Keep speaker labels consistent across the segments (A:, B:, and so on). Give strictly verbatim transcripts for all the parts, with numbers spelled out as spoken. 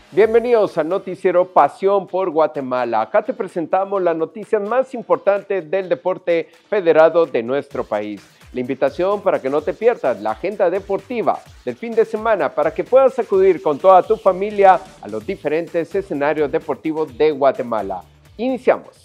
A: Bienvenidos al noticiero Pasión por Guatemala. Acá te presentamos las noticias más importantes del deporte federado de nuestro país. La invitación para que no te pierdas la agenda deportiva del fin de semana para que puedas acudir con toda tu familia a los diferentes escenarios deportivos de Guatemala. Iniciamos.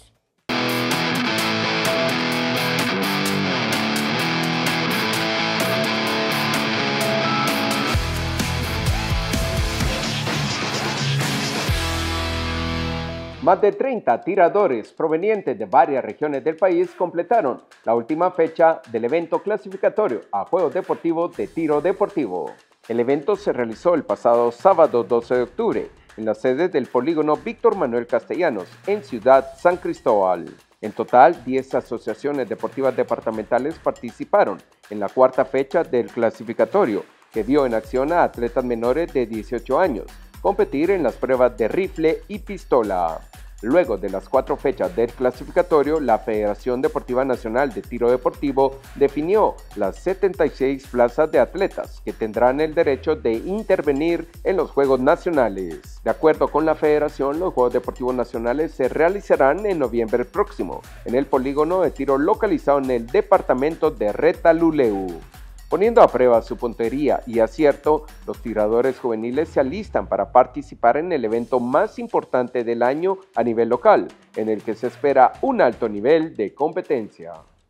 A: Más de treinta tiradores provenientes de varias regiones del país completaron la última fecha del evento clasificatorio a Juegos Deportivos de Tiro Deportivo. El evento se realizó el pasado sábado doce de octubre en la sede del polígono Víctor Manuel Castellanos en Ciudad San Cristóbal. En total, diez asociaciones deportivas departamentales participaron en la cuarta fecha del clasificatorio, que vio en acción a atletas menores de dieciocho años competir en las pruebas de rifle y pistola. Luego de las cuatro fechas del clasificatorio, la Federación Deportiva Nacional de Tiro Deportivo definió las setenta y seis plazas de atletas que tendrán el derecho de intervenir en los Juegos Nacionales. De acuerdo con la Federación, los Juegos Deportivos Nacionales se realizarán en noviembre próximo, en el polígono de tiro localizado en el departamento de Retalhuleu. Poniendo a prueba su puntería y acierto, los tiradores juveniles se alistan para participar en el evento más importante del año a nivel local, en el que se espera un alto nivel de competencia.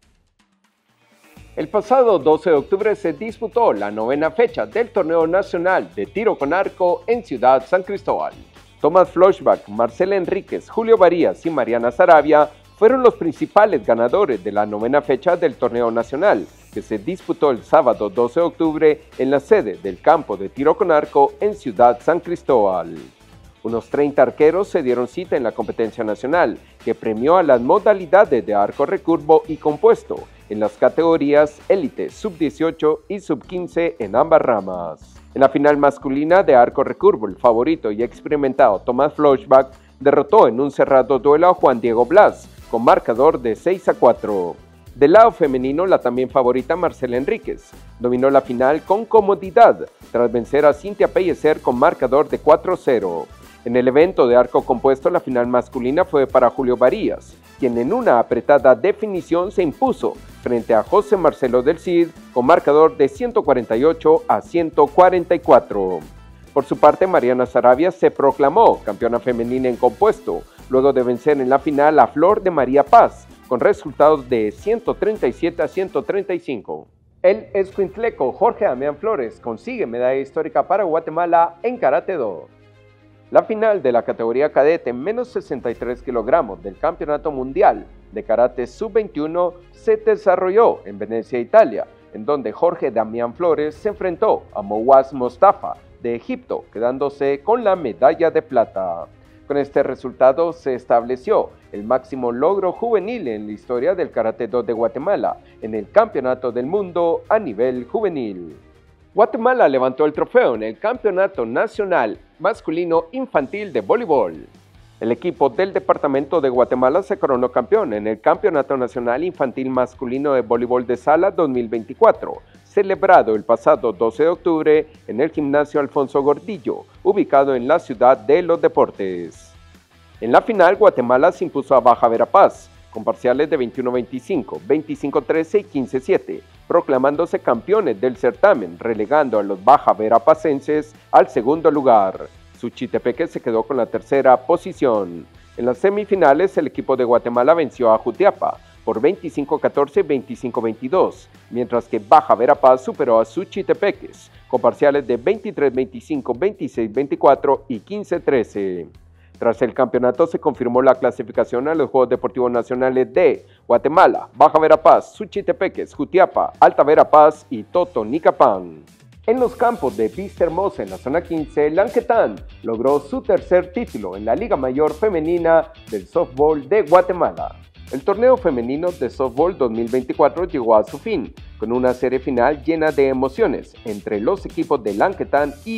A: El pasado doce de octubre se disputó la novena fecha del Torneo Nacional de Tiro con Arco en Ciudad San Cristóbal. Tomás Floshback, Marcela Enríquez, Julio Varías y Mariana Saravia fueron los principales ganadores de la novena fecha del Torneo Nacional, que se disputó el sábado doce de octubre en la sede del campo de tiro con arco en Ciudad San Cristóbal. Unos treinta arqueros se dieron cita en la competencia nacional, que premió a las modalidades de arco recurvo y compuesto, en las categorías élite, sub dieciocho y sub quince en ambas ramas. En la final masculina de arco recurvo, el favorito y experimentado Tomás Floshback derrotó en un cerrado duelo a Juan Diego Blas, con marcador de seis a cuatro. Del lado femenino, la también favorita Marcela Enríquez dominó la final con comodidad tras vencer a Cintia Pellecer con marcador de cuatro a cero. En el evento de arco compuesto, la final masculina fue para Julio Varías, quien en una apretada definición se impuso frente a José Marcelo del Cid con marcador de ciento cuarenta y ocho a ciento cuarenta y cuatro. Por su parte, Mariana Saravia se proclamó campeona femenina en compuesto, luego de vencer en la final a Flor de María Paz, con resultados de ciento treinta y siete a ciento treinta y cinco. El escuintleco Jorge Damián Flores consigue medalla histórica para Guatemala en Karate Do. La final de la categoría cadete menos sesenta y tres kilogramos del Campeonato Mundial de Karate sub veintiuno se desarrolló en Venecia, Italia, en donde Jorge Damián Flores se enfrentó a Mouaz Mostafa de Egipto, quedándose con la medalla de plata. Con este resultado se estableció el máximo logro juvenil en la historia del Karate Do de Guatemala en el Campeonato del Mundo a nivel juvenil. Guatemala levantó el trofeo en el Campeonato Nacional Masculino Infantil de Voleibol. El equipo del Departamento de Guatemala se coronó campeón en el Campeonato Nacional Infantil Masculino de Voleibol de Sala dos mil veinticuatro, celebrado el pasado doce de octubre en el Gimnasio Alfonso Gordillo, ubicado en la Ciudad de los Deportes. En la final, Guatemala se impuso a Baja Verapaz, con parciales de veintiuno a veinticinco, veinticinco a trece y quince a siete, proclamándose campeones del certamen, relegando a los baja verapacenses al segundo lugar. Suchitepeque se quedó con la tercera posición. En las semifinales, el equipo de Guatemala venció a Jutiapa por veinticinco a catorce y veinticinco a veintidós, mientras que Baja Verapaz superó a Suchitepeques con parciales de veintitrés a veinticinco, veintiséis a veinticuatro y quince a trece. Tras el campeonato se confirmó la clasificación a los Juegos Deportivos Nacionales de Guatemala, Baja Verapaz, Suchitepeques, Jutiapa, Alta Verapaz y Totonicapán. En los campos de Vista Hermosa en la zona quince, Lanquetán logró su tercer título en la Liga Mayor Femenina del Softball de Guatemala. El torneo femenino de softball dos mil veinticuatro llegó a su fin, con una serie final llena de emociones entre los equipos de Lanquetán y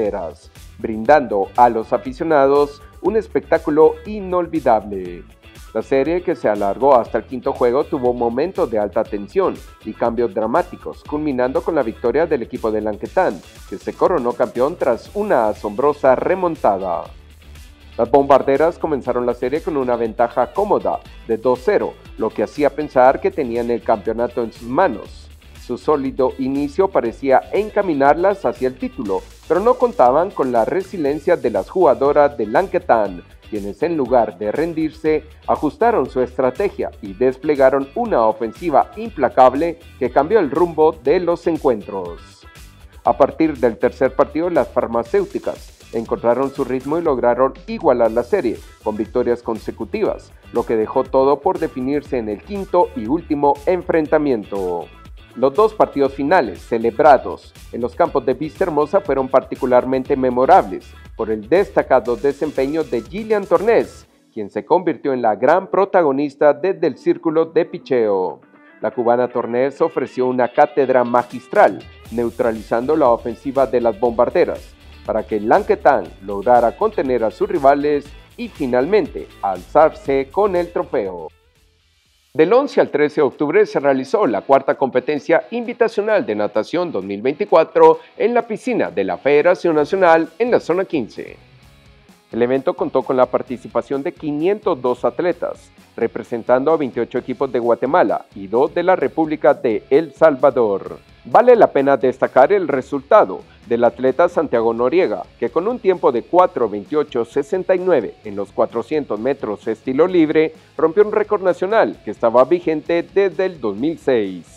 A: Bombarderas, brindando a los aficionados un espectáculo inolvidable. La serie, que se alargó hasta el quinto juego, tuvo momentos de alta tensión y cambios dramáticos, culminando con la victoria del equipo de Lanquetán, que se coronó campeón tras una asombrosa remontada. Las bombarderas comenzaron la serie con una ventaja cómoda de dos cero, lo que hacía pensar que tenían el campeonato en sus manos. Su sólido inicio parecía encaminarlas hacia el título, pero no contaban con la resiliencia de las jugadoras de Lanquetán, quienes en lugar de rendirse, ajustaron su estrategia y desplegaron una ofensiva implacable que cambió el rumbo de los encuentros. A partir del tercer partido, las farmacéuticas encontraron su ritmo y lograron igualar la serie con victorias consecutivas, lo que dejó todo por definirse en el quinto y último enfrentamiento. Los dos partidos finales, celebrados en los campos de Vista Hermosa, fueron particularmente memorables por el destacado desempeño de Gillian Tornés, quien se convirtió en la gran protagonista desde el círculo de picheo. La cubana Tornés ofreció una cátedra magistral, neutralizando la ofensiva de las bombarderas, para que Lanquetán lograra contener a sus rivales y finalmente alzarse con el trofeo. Del once al trece de octubre se realizó la cuarta competencia invitacional de natación dos mil veinticuatro en la piscina de la Federación Nacional en la zona quince. El evento contó con la participación de quinientos dos atletas, representando a veintiocho equipos de Guatemala y dos de la República de El Salvador. Vale la pena destacar el resultado del atleta Santiago Noriega, que con un tiempo de cuatro veintiocho sesenta y nueve en los cuatrocientos metros estilo libre, rompió un récord nacional que estaba vigente desde el dos mil seis.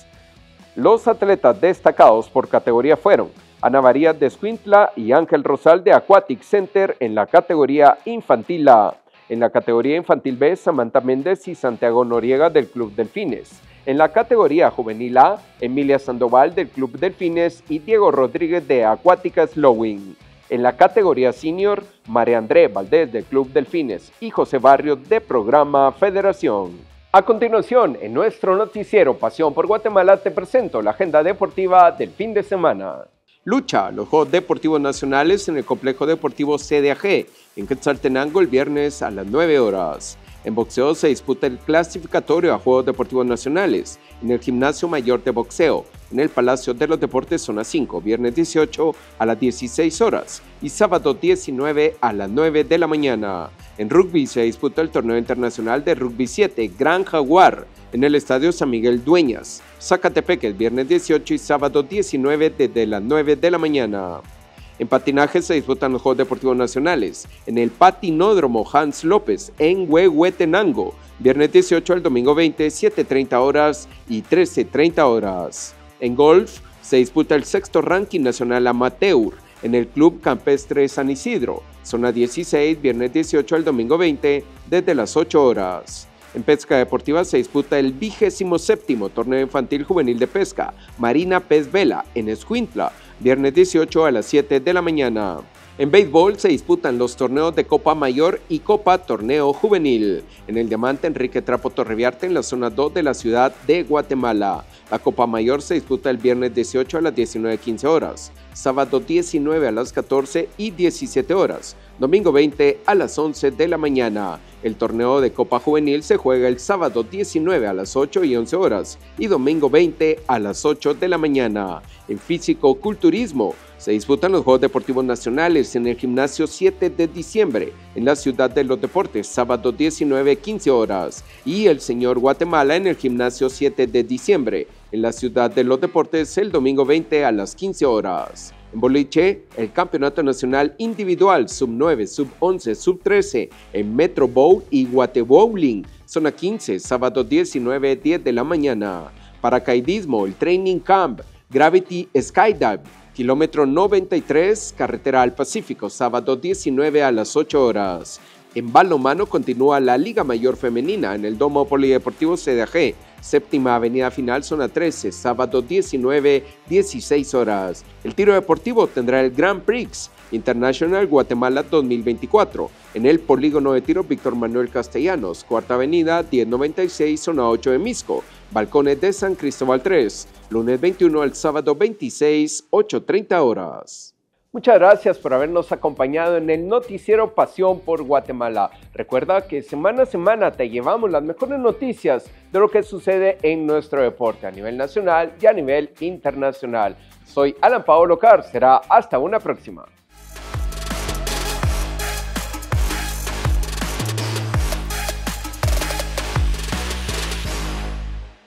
A: Los atletas destacados por categoría fueron Ana María de Escuintla y Ángel Rosal de Aquatic Center en la categoría infantil A. En la categoría infantil B, Samantha Méndez y Santiago Noriega del Club Delfines. En la categoría juvenil A, Emilia Sandoval del Club Delfines y Diego Rodríguez de Acuática Slowing. En la categoría senior, María André Valdés del Club Delfines y José Barrio de Programa Federación. A continuación, en nuestro noticiero Pasión por Guatemala, te presento la agenda deportiva del fin de semana. Lucha, los Juegos Deportivos Nacionales en el Complejo Deportivo C D A G, en Quetzaltenango el viernes a las nueve horas. En boxeo se disputa el clasificatorio a Juegos Deportivos Nacionales en el Gimnasio Mayor de Boxeo, en el Palacio de los Deportes Zona cinco, viernes dieciocho a las dieciséis horas y sábado diecinueve a las nueve de la mañana. En rugby se disputa el Torneo Internacional de Rugby siete Gran Jaguar en el Estadio San Miguel Dueñas, Zacatepec, el viernes dieciocho y sábado diecinueve desde las nueve de la mañana. En patinaje se disputan los Juegos Deportivos Nacionales en el Patinódromo Hans López en Huehuetenango, viernes dieciocho al domingo veinte, siete treinta horas y trece treinta horas. En golf se disputa el sexto ranking nacional amateur en el Club Campestre San Isidro, zona dieciséis, viernes dieciocho al domingo veinte, desde las ocho horas. En pesca deportiva se disputa el vigésimo séptimo Torneo Infantil Juvenil de Pesca Marina Pez Vela en Escuintla, viernes dieciocho a las siete de la mañana. En béisbol se disputan los torneos de Copa Mayor y Copa Torneo Juvenil en el Diamante Enrique Trapo Torreviarte en la zona dos de la ciudad de Guatemala. La Copa Mayor se disputa el viernes dieciocho a las diecinueve quince horas, sábado diecinueve a las catorce y diecisiete horas, domingo veinte a las once de la mañana. El torneo de Copa Juvenil se juega el sábado diecinueve a las ocho y once horas y domingo veinte a las ocho de la mañana. En físico-culturismo se disputan los Juegos Deportivos Nacionales en el Gimnasio siete de diciembre en la Ciudad de los Deportes, sábado diecinueve quince horas, y el Señor Guatemala en el Gimnasio siete de diciembre en la Ciudad de los Deportes el domingo veinte a las quince horas. En boliche, el Campeonato Nacional Individual sub nueve, sub once, sub trece en Metro Bowl y Guate Bowling, zona quince, sábado diecinueve, diez de la mañana. Paracaidismo, el Training Camp, Gravity Skydive, kilómetro noventa y tres, carretera al Pacífico, sábado diecinueve a las ocho horas. En balonmano continúa la Liga Mayor Femenina en el Domo Polideportivo C D A G, séptima avenida final, zona trece, sábado diecinueve, dieciséis horas. El tiro deportivo tendrá el Grand Prix International Guatemala dos mil veinticuatro en el polígono de tiro Víctor Manuel Castellanos, cuarta avenida, diez noventa y seis, zona ocho de Misco, balcones de San Cristóbal tres, lunes veintiuno al sábado veintiséis, ocho treinta horas. Muchas gracias por habernos acompañado en el noticiero Pasión por Guatemala. Recuerda que semana a semana te llevamos las mejores noticias de lo que sucede en nuestro deporte a nivel nacional y a nivel internacional. Soy Alan Paolo Carr, será hasta una próxima.